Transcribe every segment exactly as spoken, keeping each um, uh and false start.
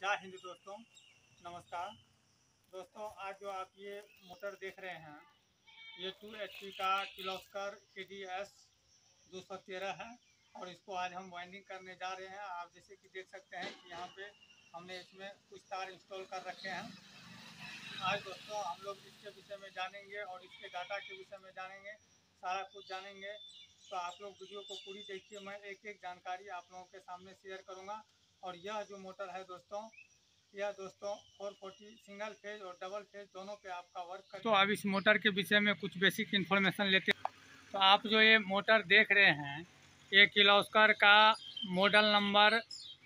जय हिंद दोस्तों, नमस्कार दोस्तों। आज जो आप ये मोटर देख रहे हैं ये टू एच पी का किर्लोस्कर के डी एस दो सौ तेरह है और इसको आज हम वाइंडिंग करने जा रहे हैं। आप जैसे कि देख सकते हैं कि यहाँ पे हमने इसमें कुछ तार इंस्टॉल कर रखे हैं। आज दोस्तों हम लोग इसके विषय में जानेंगे और इसके डाटा के विषय में जानेंगे, सारा कुछ जानेंगे। तो आप लोग वीडियो को पूरी देखिए, मैं एक एक जानकारी आप लोगों के सामने शेयर करूँगा। और यह जो मोटर है दोस्तों, यह दोस्तों चार सौ चालीस सिंगल फेज और डबल फेज दोनों पे आपका वर्क कर। तो अब इस मोटर के विषय में कुछ बेसिक इन्फॉर्मेशन लेते हैं। तो आप जो ये मोटर देख रहे हैं ये किर्लोस्कर का model number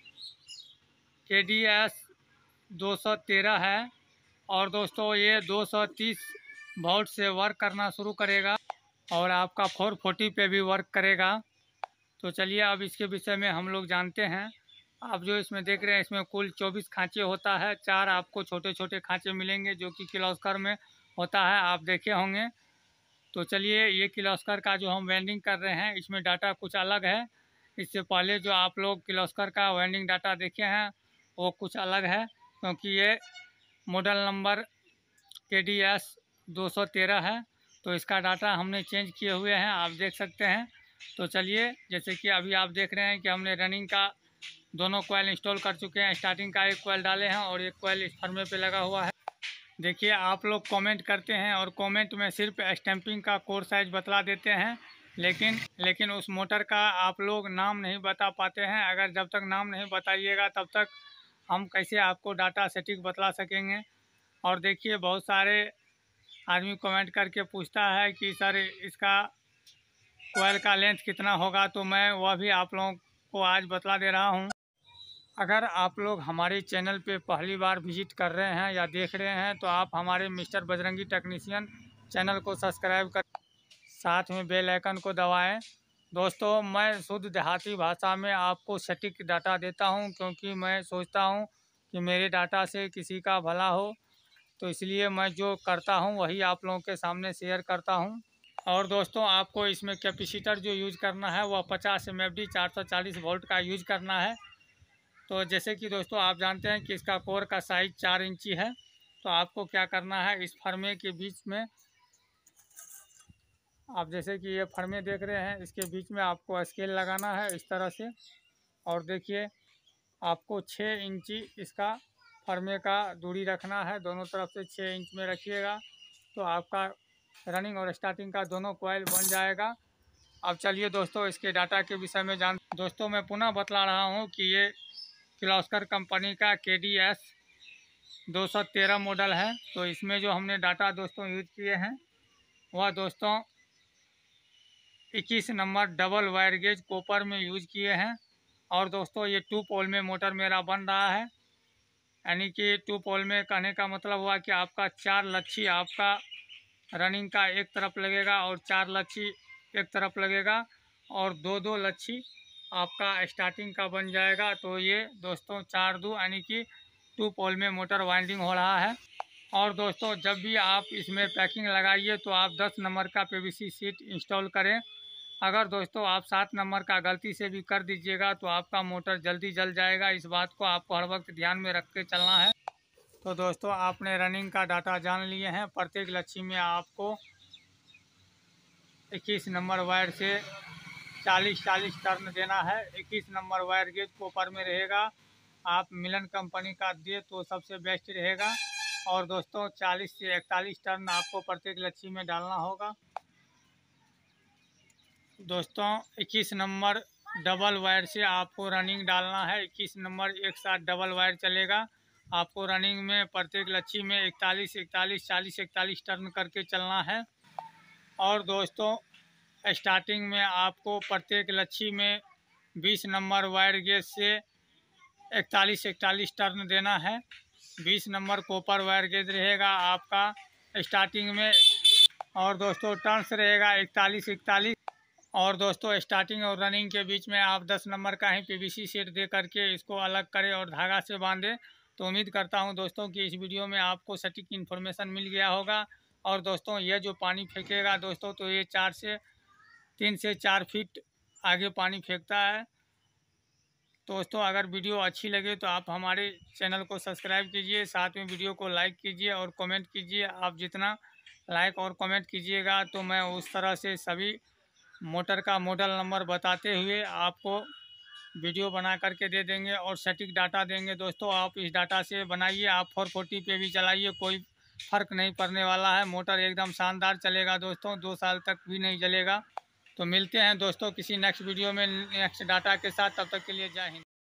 K D S दो सौ तेरह है और दोस्तों ये दो सौ तीस वोल्ट से वर्क करना शुरू करेगा और आपका चार सौ चालीस पे भी वर्क करेगा। तो चलिए अब इसके विषय में हम लोग जानते हैं। आप जो इसमें देख रहे हैं इसमें कुल चौबीस खांचे होता है। चार आपको छोटे छोटे खांचे मिलेंगे जो कि किर्लोस्कर में होता है, आप देखे होंगे। तो चलिए ये किर्लोस्कर का जो हम वेल्डिंग कर रहे हैं इसमें डाटा कुछ अलग है। इससे पहले जो आप लोग किर्लोस्कर का वेल्डिंग डाटा देखे हैं वो कुछ अलग है, क्योंकि ये model number K D S दो सौ तेरह है तो इसका डाटा हमने चेंज किए हुए हैं, आप देख सकते हैं। तो चलिए जैसे कि अभी आप देख रहे हैं कि हमने रनिंग का दोनों कोयल इंस्टॉल कर चुके हैं। स्टार्टिंग का एक कोयल डाले हैं और एक कोयल इस फर्मे पे लगा हुआ है। देखिए आप लोग कमेंट करते हैं और कमेंट में सिर्फ स्टैंपिंग का कोर साइज बतला देते हैं, लेकिन लेकिन उस मोटर का आप लोग नाम नहीं बता पाते हैं। अगर जब तक नाम नहीं बताइएगा तब तक हम कैसे आपको डाटा सटीक बतला सकेंगे। और देखिए बहुत सारे आदमी कमेंट करके पूछता है कि सर इसका कोयल का लेंथ कितना होगा, तो मैं वह भी आप लोगों को आज बतला दे रहा हूं। अगर आप लोग हमारे चैनल पे पहली बार विजिट कर रहे हैं या देख रहे हैं तो आप हमारे मिस्टर बजरंगी टेक्नीशियन चैनल को सब्सक्राइब कर साथ में बेल आइकन को दबाएं। दोस्तों मैं शुद्ध देहाती भाषा में आपको सटीक डाटा देता हूं, क्योंकि मैं सोचता हूं कि मेरे डाटा से किसी का भला हो, तो इसलिए मैं जो करता हूं वही आप लोगों के सामने शेयर करता हूं। और दोस्तों आपको इसमें कैपेसिटर जो यूज़ करना है वह पचास एम एफ डी चार सौ चालीस वोल्ट का यूज़ करना है। तो जैसे कि दोस्तों आप जानते हैं कि इसका कोर का साइज चार इंची है। तो आपको क्या करना है, इस फर्मे के बीच में आप जैसे कि ये फर्मे देख रहे हैं इसके बीच में आपको स्केल लगाना है इस तरह से। और देखिए आपको छः इंची इसका फर्मे का दूरी रखना है, दोनों तरफ से छः इंच में रखिएगा तो आपका रनिंग और स्टार्टिंग का दोनों कॉइल बन जाएगा। अब चलिए दोस्तों इसके डाटा के विषय में जान दोस्तों मैं पुनः बतला रहा हूँ कि ये किर्लोस्कर कंपनी का के डी एस दो सौ तेरह मॉडल है। तो इसमें जो हमने डाटा दोस्तों यूज किए हैं वह दोस्तों इक्कीस नंबर डबल वायर गेज कॉपर में यूज किए हैं। और दोस्तों ये टू पोल में मोटर मेरा बन रहा है, यानी कि टू पोल में कहने का मतलब हुआ कि आपका चार लच्छी आपका रनिंग का एक तरफ लगेगा और चार लच्छी एक तरफ लगेगा और दो दो लच्छी आपका स्टार्टिंग का बन जाएगा। तो ये दोस्तों चार दो यानी कि टू पोल में मोटर वाइंडिंग हो रहा है। और दोस्तों जब भी आप इसमें पैकिंग लगाइए तो आप दस नंबर का P V C sheet install करें। अगर दोस्तों आप सात नंबर का गलती से भी कर दीजिएगा तो आपका मोटर जल्दी जल जाएगा। इस बात को आपको हर वक्त ध्यान में रख के चलना है। तो दोस्तों आपने रनिंग का डाटा जान लिए हैं। प्रत्येक लच्छी में आपको इक्कीस नंबर वायर से चालीस चालीस टर्न देना है। इक्कीस नंबर वायर गेज कॉपर में रहेगा, आप मिलन कंपनी का दिए तो सबसे बेस्ट रहेगा। और दोस्तों चालीस से इकतालीस टर्न आपको प्रत्येक लच्छी में डालना होगा। दोस्तों इक्कीस नंबर डबल वायर से आपको रनिंग डालना है। इक्कीस नंबर एक साथ डबल वायर चलेगा। आपको रनिंग में प्रत्येक लच्छी में इकतालीस इकतालीस चालीस इकतालीस टर्न करके चलना है। और दोस्तों स्टार्टिंग में आपको प्रत्येक लच्छी में बीस नंबर वायर गेज से इकतालीस इकतालीस टर्न देना है। बीस नंबर कॉपर वायर गेज रहेगा आपका स्टार्टिंग में। और दोस्तों टर्न्स रहेगा इकतालीस इकतालीस। और दोस्तों स्टार्टिंग और रनिंग के बीच में आप दस नंबर का ही पी वी सी सेट दे करके इसको अलग करें और धागा से बांधें। तो उम्मीद करता हूं दोस्तों कि इस वीडियो में आपको सटीक इन्फॉर्मेशन मिल गया होगा। और दोस्तों ये जो पानी फेंकेगा दोस्तों तो ये चार से तीन से चार फीट आगे पानी फेंकता है। दोस्तों अगर वीडियो अच्छी लगे तो आप हमारे चैनल को सब्सक्राइब कीजिए, साथ में वीडियो को लाइक कीजिए और कमेंट कीजिए। आप जितना लाइक और कमेंट कीजिएगा तो मैं उस तरह से सभी मोटर का मॉडल नंबर बताते हुए आपको वीडियो बना करके दे देंगे और सटीक डाटा देंगे। दोस्तों आप इस डाटा से बनाइए, आप फोर फोर्टी पे भी चलाइए, कोई फ़र्क नहीं पड़ने वाला है। मोटर एकदम शानदार चलेगा दोस्तों, दो साल तक भी नहीं जलेगा। तो मिलते हैं दोस्तों किसी नेक्स्ट वीडियो में नेक्स्ट डाटा के साथ, तब तक के लिए जय हिंद।